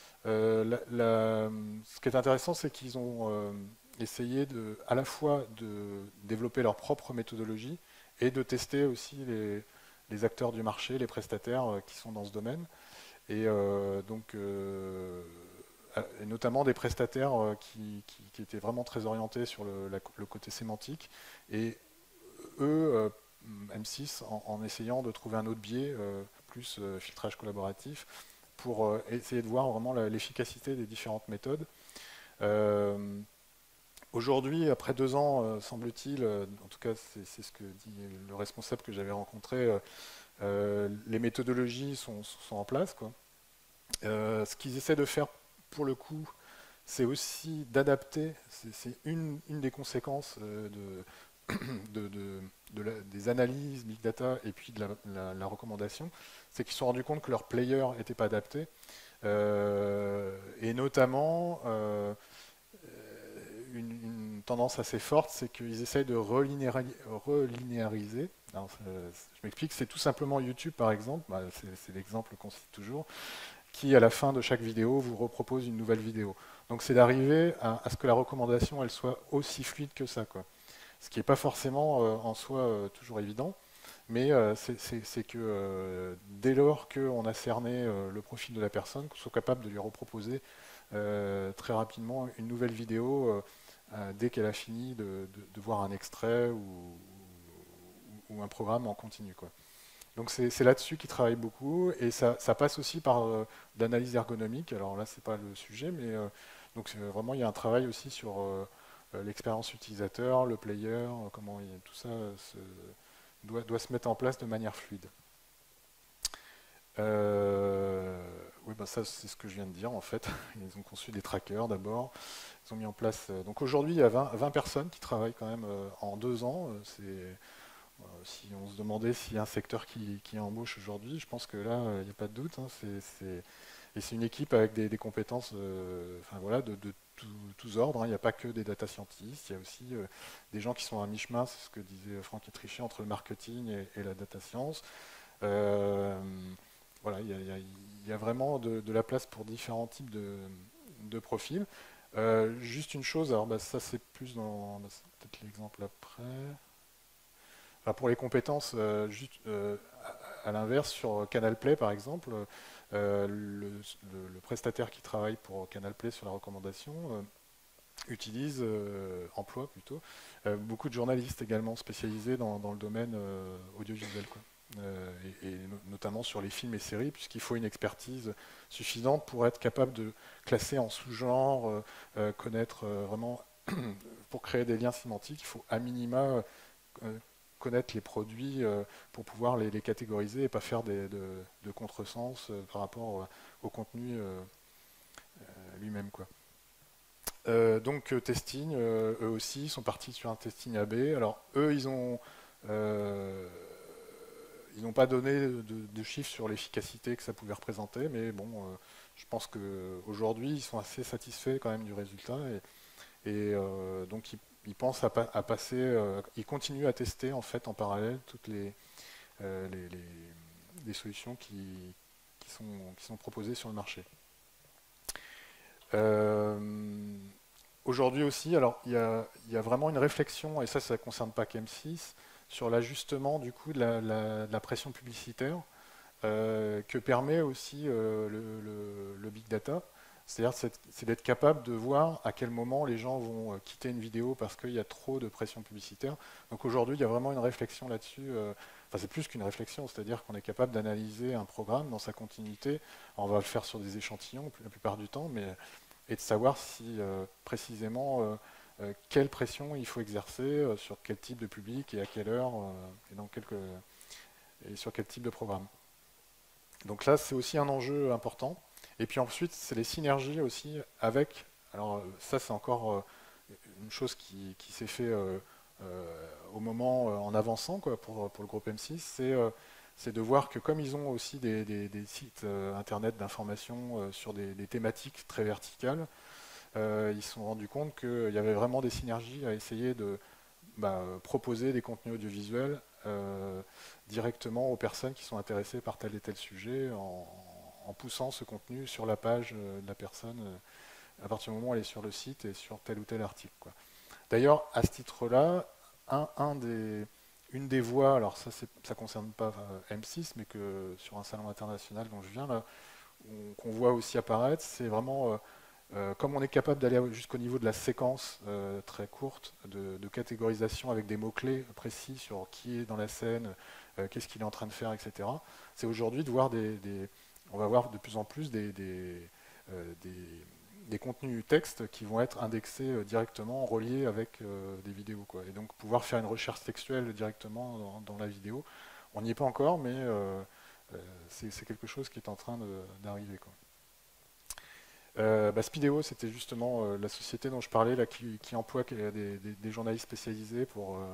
Ce qui est intéressant, c'est qu'ils ont essayé à la fois de développer leur propre méthodologie et de tester aussi les acteurs du marché, les prestataires qui sont dans ce domaine. Et donc, et notamment des prestataires qui étaient vraiment très orientés sur le côté sémantique. Et eux, M6, en essayant de trouver un autre biais, plus filtrage collaboratif, pour essayer de voir vraiment l'efficacité des différentes méthodes. Euh, Aujourd'hui, après 2 ans, semble-t-il, en tout cas c'est ce que dit le responsable que j'avais rencontré, les méthodologies sont en place, quoi. Ce qu'ils essaient de faire pour le coup, c'est aussi d'adapter, c'est une des conséquences des analyses big data et puis de la recommandation, c'est qu'ils se sont rendus compte que leur player n'était pas adapté, et notamment une tendance assez forte, c'est qu'ils essayent de relinéariser. Alors, je m'explique, c'est tout simplement YouTube par exemple, bah, c'est l'exemple qu'on cite toujours, qui à la fin de chaque vidéo vous repropose une nouvelle vidéo. Donc c'est d'arriver à ce que la recommandation elle soit aussi fluide que ça, quoi. Ce qui n'est pas forcément en soi toujours évident, mais c'est que dès lors qu'on a cerné le profil de la personne, qu'on soit capable de lui reproposer très rapidement une nouvelle vidéo dès qu'elle a fini de voir un extrait ou un programme en continu, quoi. Donc c'est là-dessus qu'ils travaillent beaucoup et ça passe aussi par l'analyse ergonomique. Alors là, c'est pas le sujet, mais donc vraiment il y a un travail aussi sur l'expérience utilisateur, le player, comment tout ça doit se mettre en place de manière fluide. Oui, ben ça c'est ce que je viens de dire en fait. Ils ont conçu des trackers d'abord. Ils ont mis en place. Donc aujourd'hui, il y a 20 personnes qui travaillent quand même en 2 ans. Si on se demandait s'il y a un secteur qui embauche aujourd'hui, je pense que là, il n'y a pas de doute, hein. Et c'est une équipe avec des compétences enfin, voilà, de tous ordres, hein. Il n'y a pas que des data scientists, il y a aussi des gens qui sont à mi-chemin, c'est ce que disait Franck Etriché, entre le marketing et la data science. Euh, voilà, il y a vraiment de la place pour différents types de profils. Juste une chose, alors bah, ça c'est plus dans bah, c'est peut-être l'exemple après. Enfin, pour les compétences, juste à l'inverse, sur Canal Play par exemple, le prestataire qui travaille pour Canal Play sur la recommandation utilise, emploie plutôt, beaucoup de journalistes également spécialisés dans le domaine audiovisuel, quoi. Et notamment sur les films et séries, puisqu'il faut une expertise suffisante pour être capable de classer en sous-genre, connaître vraiment, pour créer des liens sémantiques, il faut à minima connaître les produits pour pouvoir les catégoriser et pas faire de contresens par rapport au contenu lui-même, quoi. Donc testing, eux aussi sont partis sur un testing AB. Alors eux, ils n'ont pas donné de chiffres sur l'efficacité que ça pouvait représenter, mais bon, je pense qu'aujourd'hui, ils sont assez satisfaits quand même du résultat et donc ils pensent à passer, ils continuent à tester en fait en parallèle toutes les solutions qui sont proposées sur le marché. Euh, Aujourd'hui aussi, alors il y a vraiment une réflexion, et ça ne concerne pas qu'M6, sur l'ajustement du coup de la pression publicitaire que permet aussi le big data. C'est-à-dire c'est d'être capable de voir à quel moment les gens vont quitter une vidéo parce qu'il y a trop de pression publicitaire. Donc aujourd'hui, il y a vraiment une réflexion là-dessus. Enfin, c'est plus qu'une réflexion, c'est-à-dire qu'on est capable d'analyser un programme dans sa continuité. Alors, on va le faire sur des échantillons la plupart du temps, mais et de savoir si précisément quelle pression il faut exercer sur quel type de public et à quelle heure et sur quel type de programme. Donc là, c'est aussi un enjeu important. Et puis ensuite, c'est les synergies aussi avec. Alors ça, c'est encore une chose qui s'est fait au moment en avançant quoi, pour le groupe M6, c'est de voir que comme ils ont aussi des sites internet d'information sur des thématiques très verticales, ils se sont rendus compte qu'il y avait vraiment des synergies à essayer de proposer des contenus audiovisuels directement aux personnes qui sont intéressées par tel et tel sujet en poussant ce contenu sur la page de la personne à partir du moment où elle est sur le site et sur tel ou tel article, quoi. D'ailleurs, à ce titre-là, une des voies, alors ça ne concerne pas M6, mais que sur un salon international dont je viens, là, qu'on voit aussi apparaître, c'est vraiment comme on est capable d'aller jusqu'au niveau de la séquence très courte de catégorisation avec des mots-clés précis sur qui est dans la scène, qu'est-ce qu'il est en train de faire, etc. C'est aujourd'hui de voir on va voir de plus en plus des contenus textes qui vont être indexés directement, reliés avec des vidéos, quoi. Et donc pouvoir faire une recherche textuelle directement dans la vidéo. On n'y est pas encore, mais c'est quelque chose qui est en train d'arriver, quoi. Speedeo, c'était justement la société dont je parlais, là, qui emploie des journalistes spécialisés pour faire de l'analyse sémantique assez poussée, qui a bossé pour Canal+.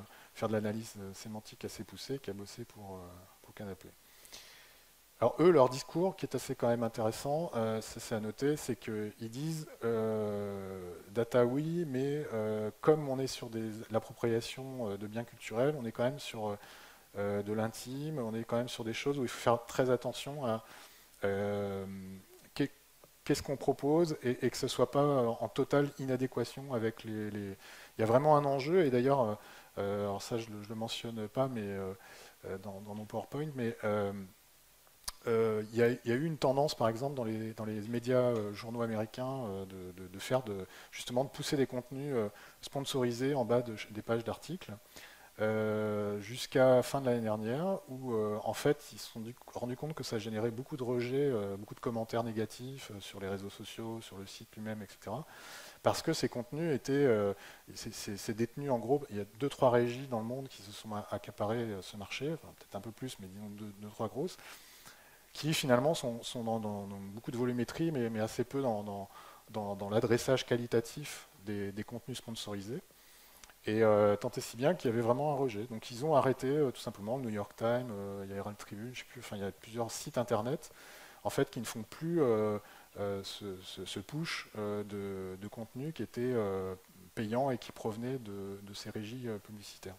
Alors eux, leur discours, qui est assez quand même intéressant, ça c'est à noter, c'est qu'ils disent data oui, mais comme on est sur l'appropriation de biens culturels, on est quand même sur de l'intime, on est quand même sur des choses où il faut faire très attention à euh, qu'est- qu'est-ce qu'on propose et que ce soit pas en totale inadéquation avec Il y a vraiment un enjeu, et d'ailleurs, alors ça je le mentionne pas, mais dans mon PowerPoint, mais il y a eu une tendance, par exemple, dans les médias journaux américains, de faire justement de pousser des contenus sponsorisés en bas des pages d'articles, jusqu'à fin de l'année dernière, où en fait ils se sont rendus compte que ça générait beaucoup de rejets, beaucoup de commentaires négatifs sur les réseaux sociaux, sur le site lui-même, etc. Parce que ces contenus étaient, c'est détenu en gros, il y a deux, trois régies dans le monde qui se sont accaparées ce marché, enfin, peut-être un peu plus, mais disons deux, trois grosses, qui finalement sont dans beaucoup de volumétrie, mais assez peu dans l'adressage qualitatif des contenus sponsorisés. Et tant et si bien qu'il y avait vraiment un rejet. Donc ils ont arrêté tout simplement le New York Times, il y a Herald Tribune, je sais plus, enfin il y a plusieurs sites internet en fait qui ne font plus ce push de contenu qui était payant et qui provenait de ces régies publicitaires.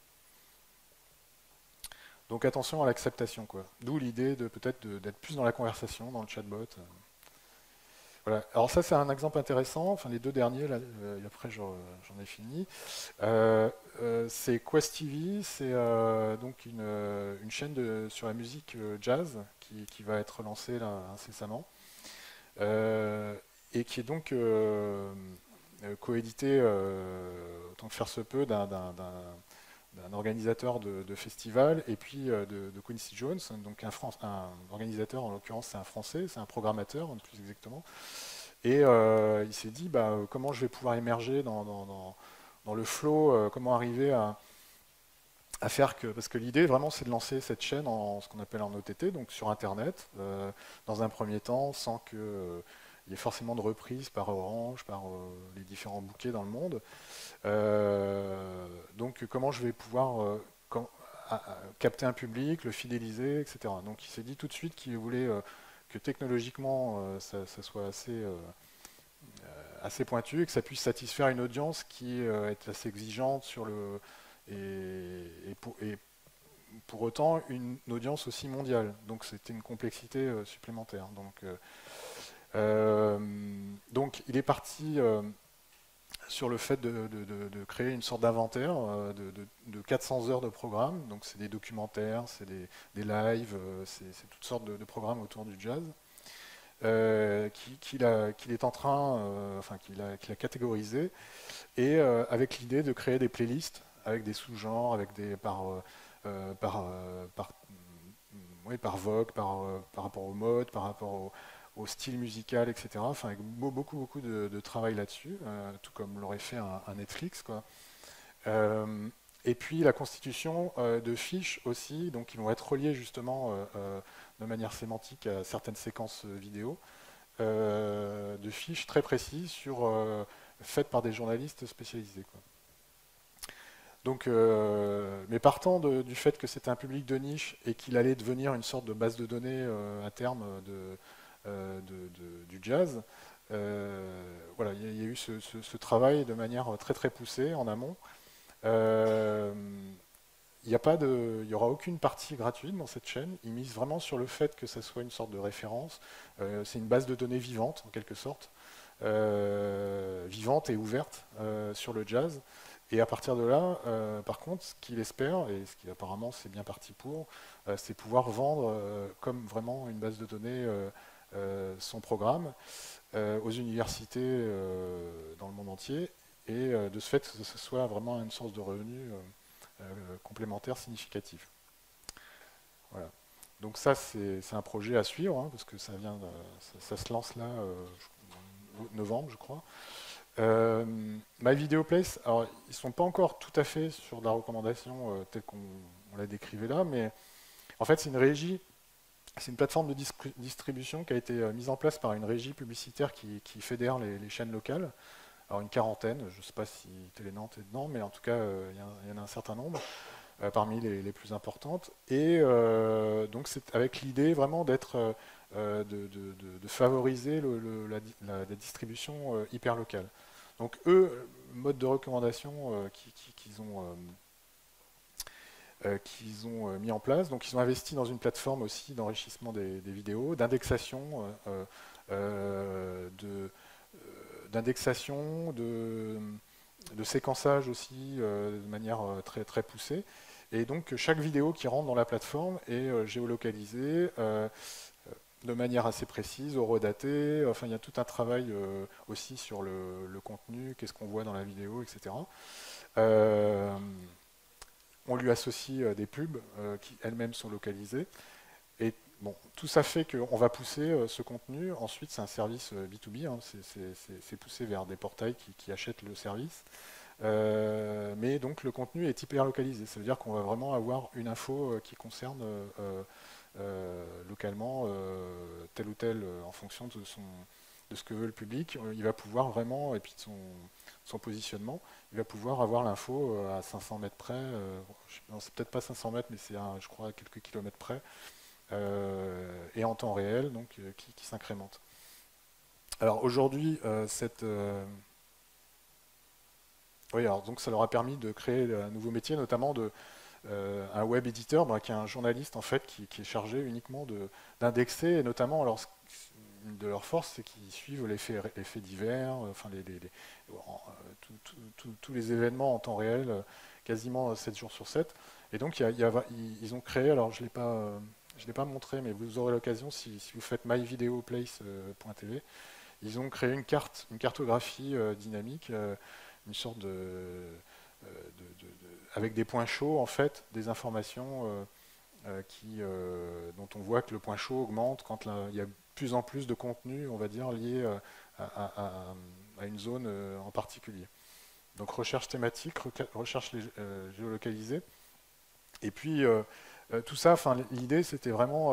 Donc attention à l'acceptation, quoi. D'où l'idée de peut-être d'être plus dans la conversation, dans le chatbot. Voilà. Alors ça c'est un exemple intéressant. Enfin les deux derniers, là, et après j'en ai fini. C'est Quest TV, c'est donc une chaîne sur la musique jazz qui va être lancée là, incessamment, euh, et qui est donc coédité, autant que faire se peut, d'un organisateur de festival et puis de Quincy Jones, donc un organisateur, en l'occurrence c'est un Français, c'est un programmateur plus exactement, et il s'est dit bah, comment je vais pouvoir émerger dans le flow, comment arriver à faire que, parce que l'idée vraiment c'est de lancer cette chaîne en ce qu'on appelle en OTT, donc sur Internet, dans un premier temps, sans que il y ait forcément de reprise par Orange, par les différents bouquets dans le monde. Donc comment je vais pouvoir capter un public, le fidéliser, etc. Donc il s'est dit tout de suite qu'il voulait que technologiquement ça soit assez pointu et que ça puisse satisfaire une audience qui est assez exigeante sur et pour autant une audience aussi mondiale. Donc c'était une complexité supplémentaire. Donc il est parti sur le fait de créer une sorte d'inventaire de 400 heures de programme. Donc c'est des documentaires, c'est des lives, c'est toutes sortes de programmes autour du jazz. Qu'il est en train, enfin qu'il a catégorisé, et avec l'idée de créer des playlists avec des sous-genres, avec oui, par vogue, par rapport au mode, par rapport au style musical, etc. Enfin, avec beaucoup de travail là-dessus, tout comme l'aurait fait un Netflix, quoi. Euh, et puis la constitution de fiches aussi, donc qui vont être reliées justement de manière sémantique à certaines séquences vidéo, de fiches très précises faites par des journalistes spécialisés, quoi. Donc, mais partant du fait que c'était un public de niche et qu'il allait devenir une sorte de base de données à terme du jazz, voilà, il y a eu ce travail de manière très poussée en amont. Euh, il y aura aucune partie gratuite dans cette chaîne. Ils misent vraiment sur le fait que ça soit une sorte de référence. C'est une base de données vivante, en quelque sorte, vivante et ouverte sur le jazz. Et à partir de là, par contre, ce qu'il espère, et ce qui apparemment c'est bien parti pour, c'est pouvoir vendre comme vraiment une base de données son programme aux universités dans le monde entier, et de ce fait que ce soit vraiment une source de revenus complémentaire significative. Voilà. Donc ça, c'est un projet à suivre, hein, parce que ça se lance là, novembre, je crois. My Video Place, alors ils sont pas encore tout à fait sur de la recommandation telle qu'on la décrivait là, mais en fait c'est une régie, c'est une plateforme de distribution qui a été mise en place par une régie publicitaire qui fédère les chaînes locales. Alors une quarantaine, je ne sais pas si Télé Nantes est dedans, mais en tout cas il y en a un certain nombre. parmi les plus importantes. Et donc c'est avec l'idée vraiment d'être, de favoriser la distribution hyper locale. Donc eux, mode de recommandation qu'ils ont mis en place. Donc ils ont investi dans une plateforme aussi d'enrichissement des vidéos, d'indexation, d'indexation, de séquençage aussi de manière très, très poussée. Et donc chaque vidéo qui rentre dans la plateforme est géolocalisée de manière assez précise, horodatée. Enfin, il y a tout un travail aussi sur le contenu, qu'est-ce qu'on voit dans la vidéo, etc. Euh, on lui associe des pubs qui elles-mêmes sont localisées. Et bon, tout ça fait qu'on va pousser ce contenu. Ensuite, c'est un service B2B, hein, c'est poussé vers des portails qui achètent le service. Mais donc le contenu est hyper localisé. Ça veut dire qu'on va vraiment avoir une info qui concerne localement tel ou tel en fonction de ce que veut le public. Il va pouvoir vraiment, et puis de son positionnement, il va pouvoir avoir l'info à 500 mètres près. Non, c'est peut-être pas 500 mètres, mais c'est je crois à quelques kilomètres près. Et en temps réel, donc qui s'incrémente. Alors aujourd'hui, oui, alors donc ça leur a permis de créer un nouveau métier, notamment un web éditeur, qui est un journaliste en fait qui est chargé uniquement d'indexer, et notamment, alors une de leurs forces, c'est qu'ils suivent les faits divers, enfin tous les événements en temps réel, quasiment 7 jours sur 7. Et donc ils ont créé, alors je ne l'ai pas montré, mais vous aurez l'occasion si vous faites myvideoplace.tv, ils ont créé une cartographie dynamique, une sorte avec des points chauds en fait, des informations dont on voit que le point chaud augmente quand il y a de plus en plus de contenu, on va dire, lié à une zone en particulier. Donc recherche thématique, recherche géolocalisée. Et puis tout ça, l'idée c'était vraiment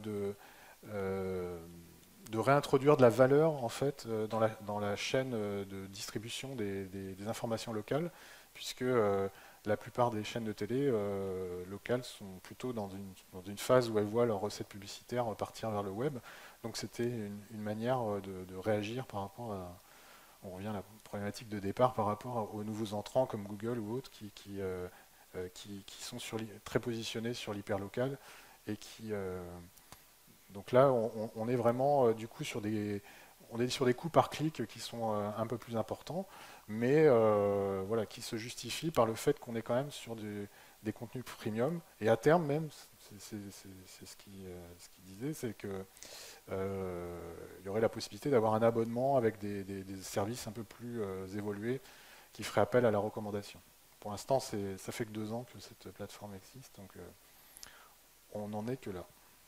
de réintroduire de la valeur en fait dans la chaîne de distribution des informations locales, puisque la plupart des chaînes de télé locales sont plutôt dans une phase où elles voient leurs recettes publicitaires partir vers le web. Donc c'était une manière de réagir par rapport à, on revient à la problématique de départ par rapport aux nouveaux entrants comme Google ou autres qui sont très positionnés sur l'hyperlocal et donc là on est vraiment du coup on est sur des coûts par clic qui sont un peu plus importants, mais voilà, qui se justifient par le fait qu'on est quand même sur des contenus premium, et à terme même, c'est ce qu'il disait, c'est que il y aurait la possibilité d'avoir un abonnement avec des services un peu plus évolués qui feraient appel à la recommandation. Pour l'instant, ça fait que 2 ans que cette plateforme existe, donc on n'en est que là.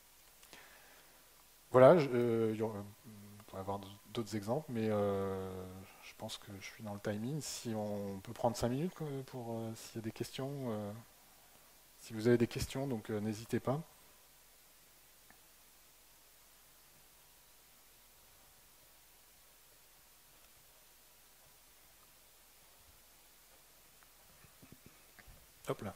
Voilà, on pourrait avoir d'autres exemples, mais je pense que je suis dans le timing. Si on peut prendre 5 minutes pour s'il y a des questions, si vous avez des questions, donc n'hésitez pas. Hop là.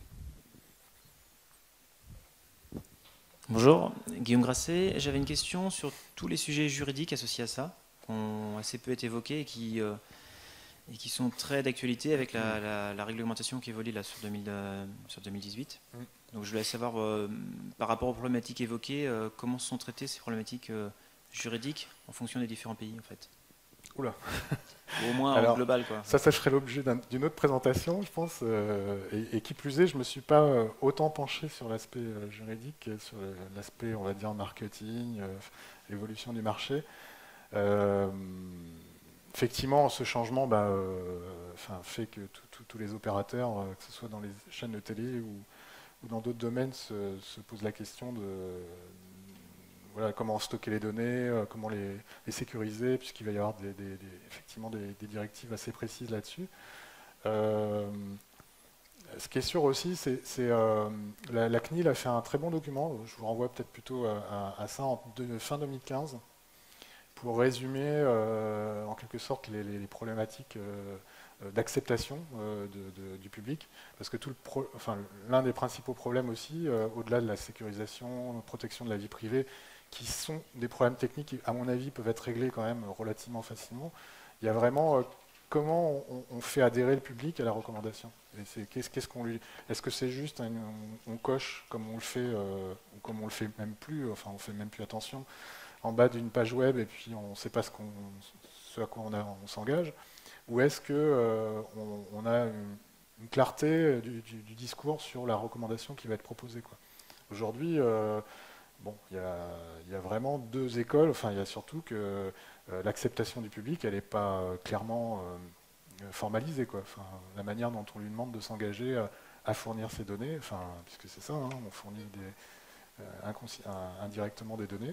Bonjour, Guillaume Grasset. J'avais une question sur tous les sujets juridiques associés à ça, qui ont assez peu été évoqués et qui sont très d'actualité avec la réglementation qui évolue là sur 2018. Donc je voulais savoir, par rapport aux problématiques évoquées, comment sont traitées ces problématiques juridiques en fonction des différents pays en fait. Oula. Ou au moins en Alors, global quoi. ça ferait l'objet d'une autre présentation, je pense. Et qui plus est, je ne me suis pas autant penché sur l'aspect juridique que sur l'aspect, on va dire, marketing, évolution du marché. Effectivement, ce changement fait que tous les opérateurs, que ce soit dans les chaînes de télé ou dans d'autres domaines, se posent la question de voilà, comment stocker les données, comment les sécuriser, puisqu'il va y avoir effectivement des directives assez précises là-dessus. Ce qui est sûr aussi, c'est la CNIL a fait un très bon document, je vous renvoie peut-être plutôt à ça, fin 2015, pour résumer en quelque sorte les problématiques d'acceptation du public, parce que l'un des principaux problèmes aussi, au-delà de la sécurisation, protection de la vie privée, qui sont des problèmes techniques qui, à mon avis, peuvent être réglés quand même relativement facilement, il y a vraiment comment on fait adhérer le public à la recommandation. Qu'est-ce qu'on lui, est-ce que c'est juste on coche comme on le fait, ou comme on le fait même plus, enfin on fait même plus attention, en bas d'une page web et puis on ne sait pas ce à quoi on s'engage, ou est-ce que on a une clarté du discours sur la recommandation qui va être proposée, quoi. Aujourd'hui, bon, il y a vraiment deux écoles. Enfin, il y a surtout que l'acceptation du public, elle n'est pas clairement formalisée, quoi. Enfin, la manière dont on lui demande de s'engager à fournir ces données, enfin, puisque c'est ça, hein, on fournit indirectement des données.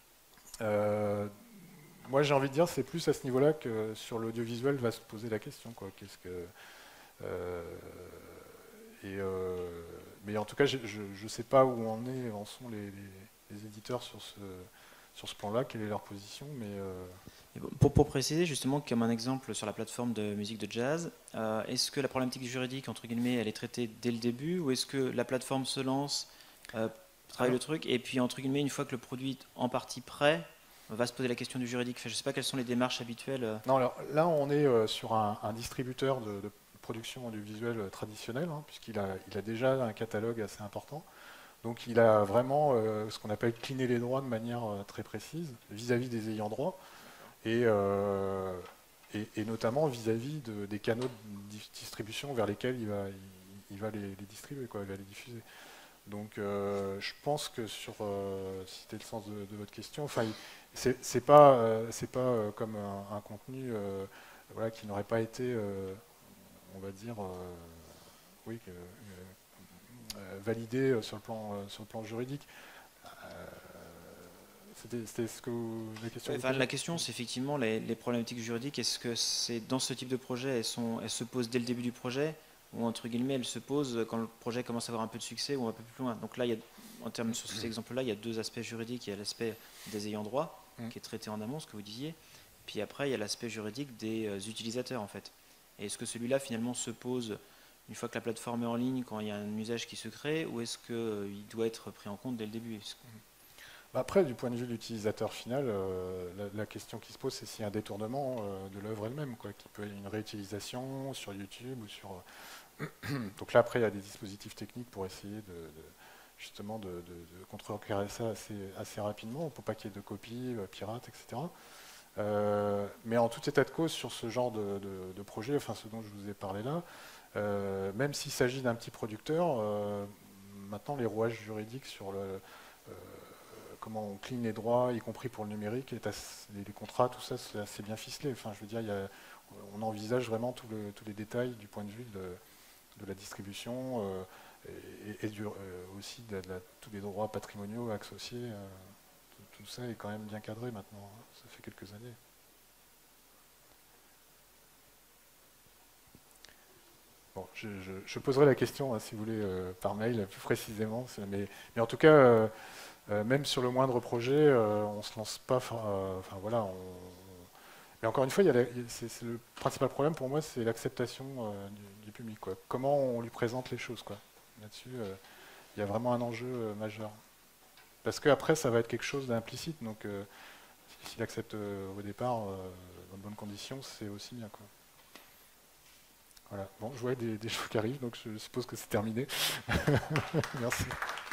Moi, j'ai envie de dire, c'est plus à ce niveau-là que sur l'audiovisuel va se poser la question, quoi. Euh, mais en tout cas, je ne sais pas où en sont les éditeurs sur ce plan-là, quelle est leur position, mais Et pour préciser justement, comme un exemple sur la plateforme de musique de jazz, est-ce que la problématique juridique, entre guillemets, elle est traitée dès le début, ou est-ce que la plateforme se lance, travaille le truc, et puis entre guillemets, une fois que le produit est en partie prêt, va se poser la question du juridique. Enfin, je ne sais pas quelles sont les démarches habituelles. Non, alors là, on est sur un distributeur de production audiovisuelle traditionnelle, hein, puisqu'il a déjà un catalogue assez important. Donc il a vraiment ce qu'on appelle cleaner les droits de manière très précise vis-à-vis des ayants droit, et notamment vis-à-vis des canaux de distribution vers lesquels il va les distribuer, quoi, il va les diffuser. Donc je pense que c'était le sens de votre question, enfin, c'est pas comme un contenu voilà, qui n'aurait pas été, on va dire, oui, validé sur le plan juridique. C'était ce que la question. Enfin, la question, c'est effectivement les problématiques juridiques. Est-ce que c'est dans ce type de projet, elles se posent dès le début du projet, ou entre guillemets, elles se posent quand le projet commence à avoir un peu de succès ou un peu plus loin. Donc là, en termes sur cet exemple-là, il y a deux aspects juridiques. Il y a l'aspect des ayants droit, qui est traité en amont, ce que vous disiez. Puis après, il y a l'aspect juridique des utilisateurs, en fait. Et est-ce que celui-là, finalement, se pose une fois que la plateforme est en ligne, quand il y a un usage qui se crée, ou est-ce qu'il doit être pris en compte dès le début? Après, du point de vue de l'utilisateur final, la question qui se pose, c'est s'il y a un détournement de l'œuvre elle-même, quoi, qui peut être une réutilisation sur YouTube ou sur. Donc là, après, il y a des dispositifs techniques pour essayer justement de contrecarrer ça assez rapidement, pour pas qu'il y ait de copies pirates, etc. Mais en tout état de cause, sur ce genre de projet, enfin ce dont je vous ai parlé là, même s'il s'agit d'un petit producteur, maintenant les rouages juridiques sur comment on clean les droits, y compris pour le numérique, les contrats, tout ça, c'est assez bien ficelé. Enfin, je veux dire, on envisage vraiment tous les détails du point de vue de la distribution et aussi tous les droits patrimoniaux associés. Tout ça est quand même bien cadré maintenant, hein. Ça fait quelques années. Bon, je poserai la question, hein, si vous voulez, par mail, plus précisément. Mais en tout cas, même sur le moindre projet, on se lance pas. Enfin voilà. Mais encore une fois, c'est le principal problème pour moi, c'est l'acceptation du public, quoi. Comment on lui présente les choses, quoi. Là-dessus, il y a vraiment un enjeu majeur. Parce qu'après, ça va être quelque chose d'implicite. Donc, s'il accepte au départ dans de bonnes conditions, c'est aussi bien, quoi. Voilà. Bon, je vois des choses qui arrivent, donc je suppose que c'est terminé. Merci.